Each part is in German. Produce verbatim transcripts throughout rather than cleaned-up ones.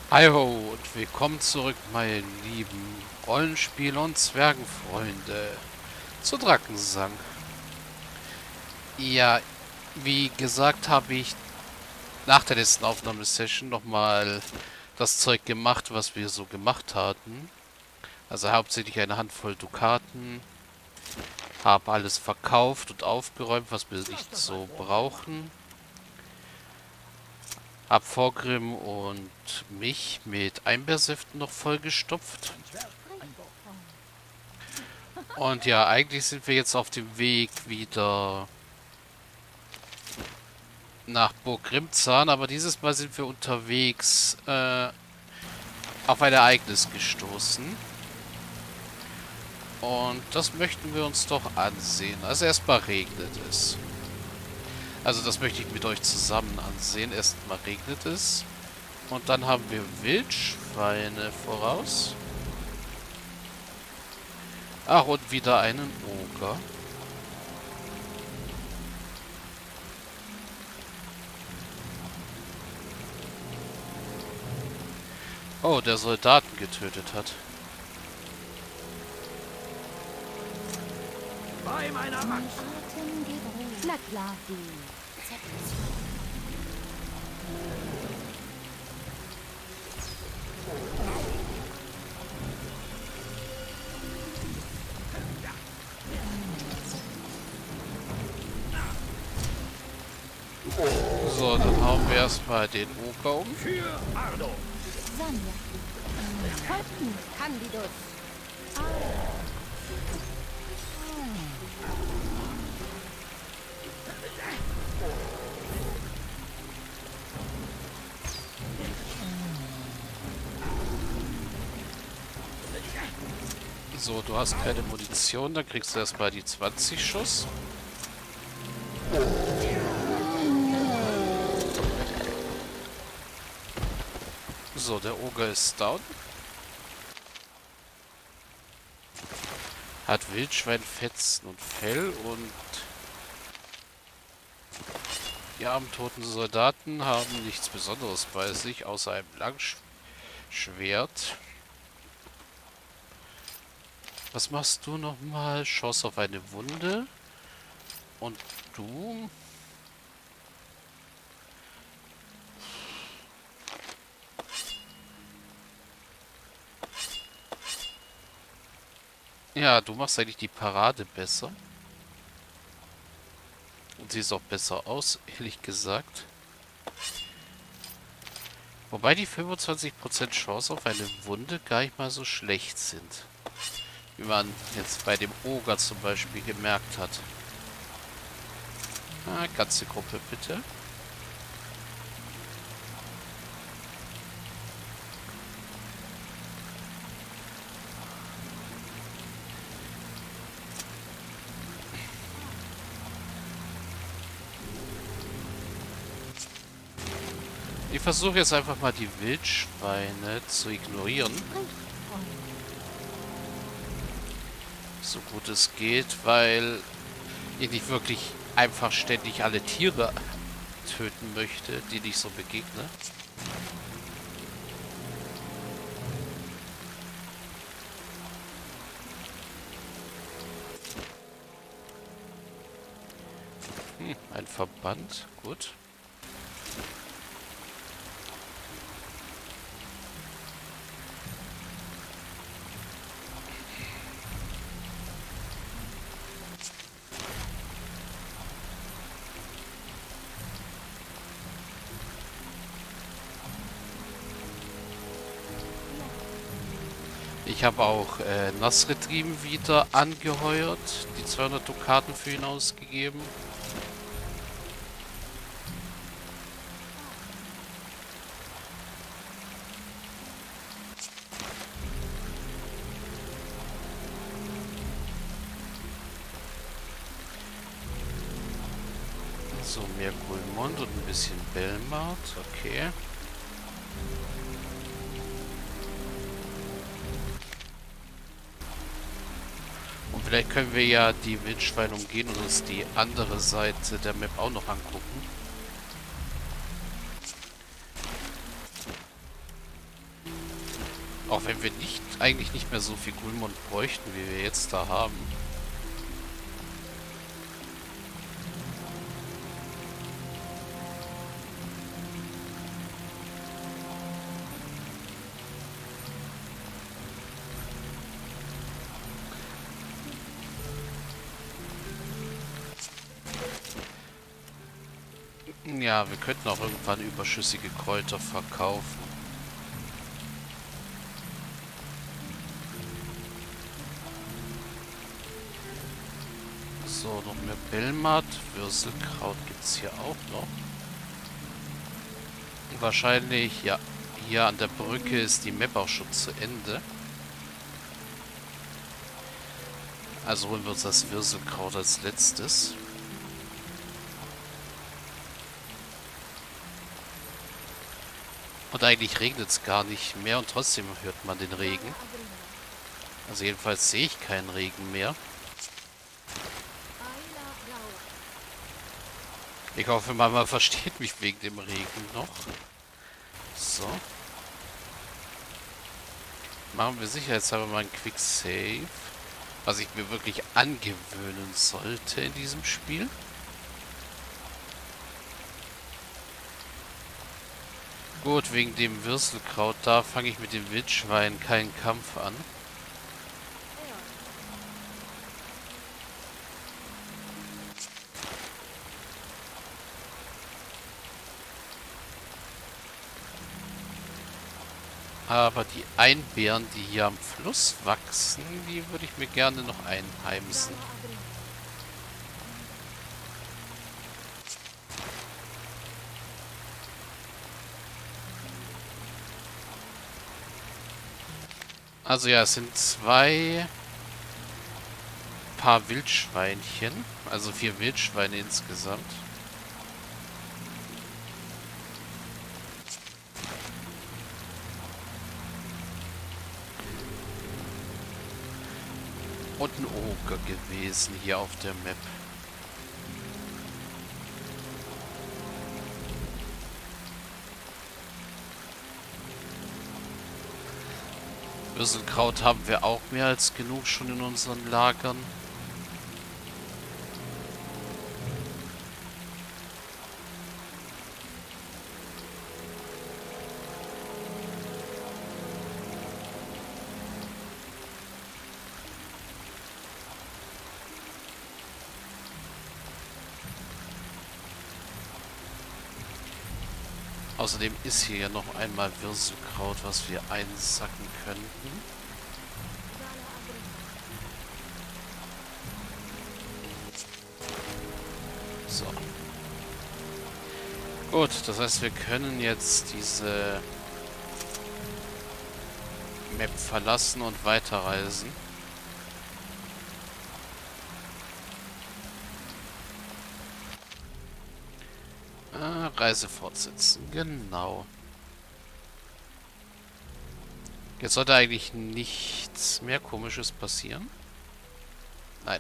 Hallo und willkommen zurück, meine lieben Rollenspiel- und Zwergenfreunde, zu Drakensang. Ja, wie gesagt, habe ich nach der letzten Aufnahmesession nochmal das Zeug gemacht, was wir so gemacht hatten. Also hauptsächlich eine Handvoll Dukaten, habe alles verkauft und aufgeräumt, was wir nicht so brauchen. Hab Vorgrim und mich mit Einbeersäften noch vollgestopft. Und ja, eigentlich sind wir jetzt auf dem Weg wieder nach Burg Grimzahn, aber dieses Mal sind wir unterwegs äh, auf ein Ereignis gestoßen. Und das möchten wir uns doch ansehen. Also erstmal regnet es. Also das möchte ich mit euch zusammen ansehen. Erstmal regnet es. Und dann haben wir Wildschweine voraus. Ach, und wieder einen Oger. Oh, der Soldaten getötet hat. Bei meiner Mein Macht. Atem geht ruhig. Na klar, du. So, dann hauen wir erstmal den Oger um. Für Ardo. Sanja. Captain Candidus. So, du hast keine Munition, dann kriegst du erstmal die zwanzig Schuss. So, der Oger ist down. Hat Wildschwein, Fetzen und Fell und die armen toten Soldaten haben nichts Besonderes bei sich, außer einem Langschwert. Was machst du nochmal? Schoss auf eine Wunde. Und du? Ja, du machst eigentlich die Parade besser. Und siehst auch besser aus, ehrlich gesagt. Wobei die fünfundzwanzig Prozent Chance auf eine Wunde gar nicht mal so schlecht sind. Wie man jetzt bei dem Oger zum Beispiel gemerkt hat. Ah, ganze Gruppe bitte. Ich versuche jetzt einfach mal die Wildschweine zu ignorieren. So gut es geht, weil ich nicht wirklich einfach ständig alle Tiere töten möchte, die ich so begegne. Hm, ein Verband, gut. Ich habe auch äh, Nasreddin wieder angeheuert, die zweihundert Dukaten für ihn ausgegeben. So, mehr Gulmond und ein bisschen Belmart, okay. Und vielleicht können wir ja die Wildschweine umgehen und uns die andere Seite der Map auch noch angucken. Auch wenn wir nicht eigentlich nicht mehr so viel Gulmund bräuchten, wie wir jetzt da haben. Ja, wir könnten auch irgendwann überschüssige Kräuter verkaufen. So, noch mehr Belmat. Würselkraut gibt es hier auch noch. Wahrscheinlich, ja, hier an der Brücke ist die Map auch schon zu Ende. Also holen wir uns das Würselkraut als letztes. Und eigentlich regnet es gar nicht mehr und trotzdem hört man den Regen. Also jedenfalls sehe ich keinen Regen mehr. Ich hoffe, Mama versteht mich wegen dem Regen noch. So. Machen wir sicherheitshalber mal einen Quick Save. Was ich mir wirklich angewöhnen sollte in diesem Spiel. Gut, wegen dem Würstelkraut, da fange ich mit dem Wildschwein keinen Kampf an. Aber die Einbeeren, die hier am Fluss wachsen, die würde ich mir gerne noch einheimsen. Also ja, es sind zwei Paar Wildschweinchen, also vier Wildschweine insgesamt. Und ein Oger gewesen hier auf der Map. Würselkraut haben wir auch mehr als genug schon in unseren Lagern. Außerdem ist hier ja noch einmal Würselkraut, was wir einsacken könnten. So. Gut, das heißt, wir können jetzt diese Map verlassen und weiterreisen. Ah, Reise fortsetzen, genau. Jetzt sollte eigentlich nichts mehr Komisches passieren. Nein.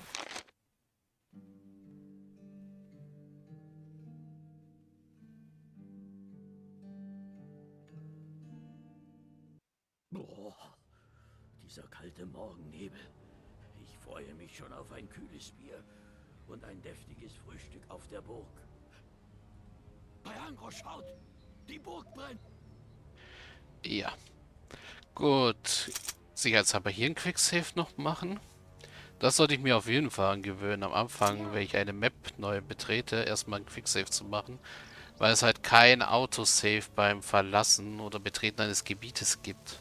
Boah, dieser kalte Morgennebel. Ich freue mich schon auf ein kühles Bier und ein deftiges Frühstück auf der Burg. Bei Angro schaut! Die Burg brennt! Ja. Gut. Sicherheitshalber hier ein Quicksave noch machen. Das sollte ich mir auf jeden Fall angewöhnen. Am Anfang, wenn ich eine Map neu betrete, erstmal ein Quicksave zu machen. Weil es halt kein Autosave beim Verlassen oder Betreten eines Gebietes gibt.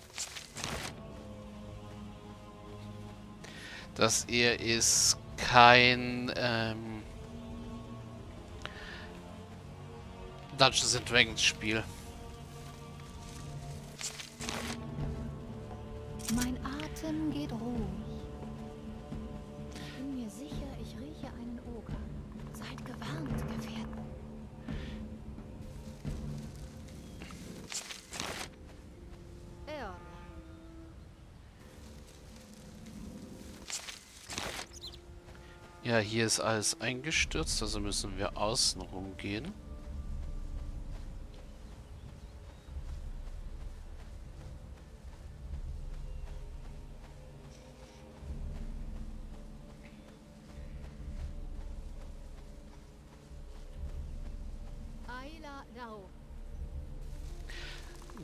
Das hier ist kein ähm, Dungeons and Dragons Spiel. Mein Atem geht ruhig. Ich bin mir sicher, ich rieche einen Oger. Seid gewarnt, Gefährten. Ja. Ja, hier ist alles eingestürzt, also müssen wir außen rumgehen.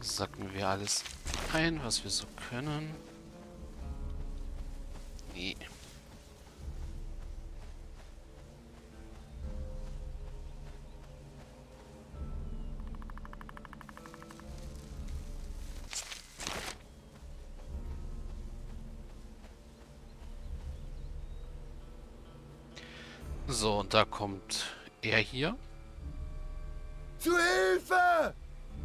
Sacken wir alles ein, was wir so können. Nee. So, und da kommt er hier. Zu Hilfe!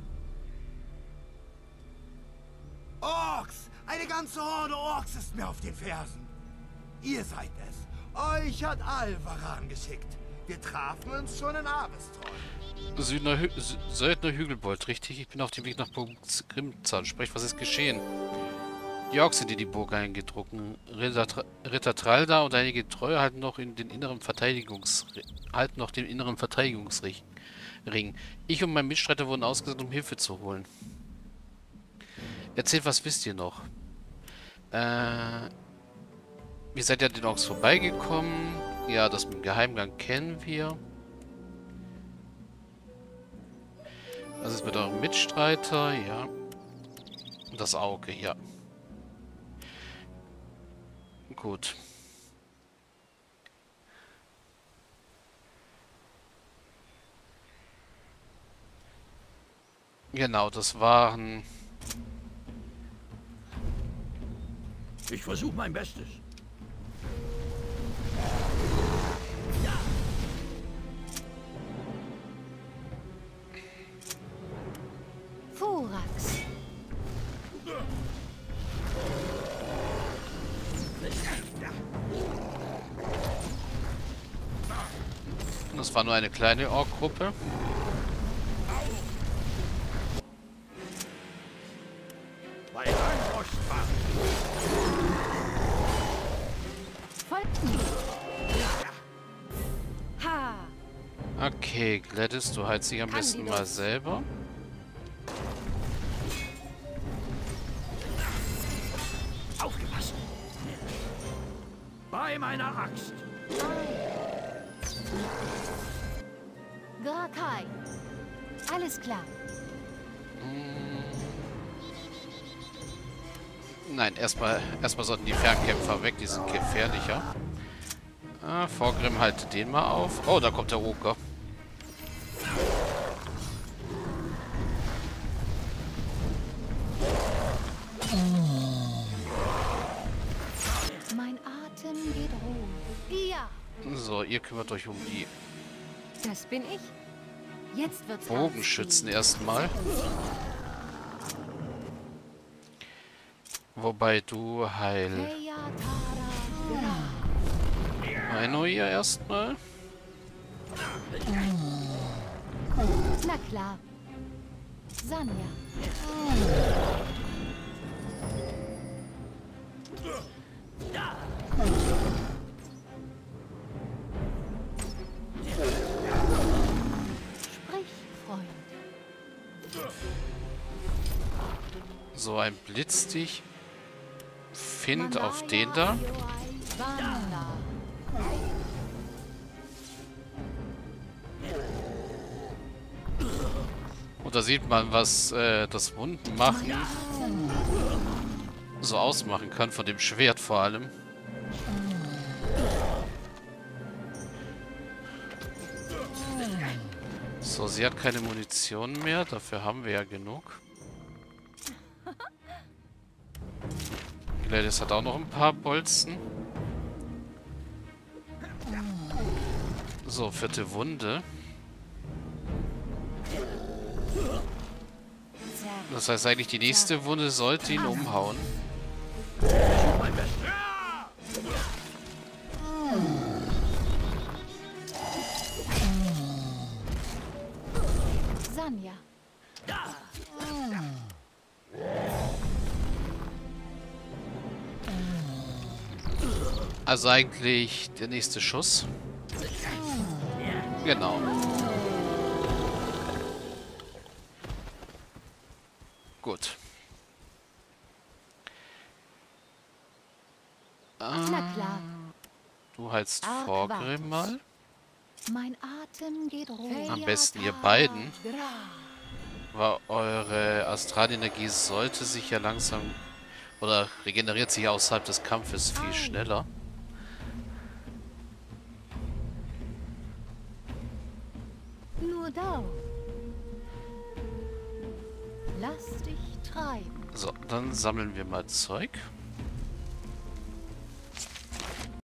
Orks! Eine ganze Horde Orks ist mir auf den Fersen. Ihr seid es. Euch hat Alvaran geschickt. Wir trafen uns schon in Abestron. Südner Hü Sü Söldner Hügelbold, richtig? Ich bin auf dem Weg nach Burg Grimzahn. Sprich, was ist geschehen? Die Orks sind in die Burg eingedrungen. Ritter, Tra Ritter Tralda und einige Treue halten noch in den inneren Verteidigungs halten noch den inneren Verteidigungsring. Ich und mein Mitstreiter wurden ausgesandt, um Hilfe zu holen. Erzählt, was wisst ihr noch? Äh, ihr seid ja an den Orks vorbeigekommen. Ja, das mit dem Geheimgang kennen wir. Was ist mit eurem Mitstreiter? Ja. Das Auge, ja. Gut. Genau, das waren... Ich versuche mein Bestes. Furax. Das war nur eine kleine Ork-Gruppe. Bei Rangostbach. Folgt mir. Ha. Okay, Gladys, du heilst dich am Kann besten die mal das? selber. Aufgepasst. Bei meiner Axt. Grakai. Alles klar. Nein, erstmal erstmal sollten die Fernkämpfer weg, die sind gefährlicher. Ah, Vorgrim, halte den mal auf. Oh, da kommt der Oker. Mein Atem geht ruhig. Ja, So, ihr kümmert euch um die das bin ich. Jetzt wird's Bogenschützen erstmal. Wobei du heil. Meino hier erstmal. Na klar. Sanja. Sprich, Freund. So, ein Blitzstich. Find auf den da. Und da sieht man, was äh, das Wunden machen so ausmachen kann, von dem Schwert vor allem. So, sie hat keine Munition mehr, dafür haben wir ja genug. Gladys hat auch noch ein paar Bolzen. So, vierte Wunde. Das heißt eigentlich, die nächste Wunde sollte ihn umhauen. Mein Bestes. Sanja. Also eigentlich der nächste Schuss. Genau. Gut. Na klar. Du heilst Arg Vorgrim war's. mal. Mein Atem geht ruhig. Am besten ihr beiden. Aber eure Astralenergie sollte sich ja langsam... Oder regeneriert sich außerhalb des Kampfes viel schneller. Nur da. Lass dich treiben. So, dann sammeln wir mal Zeug.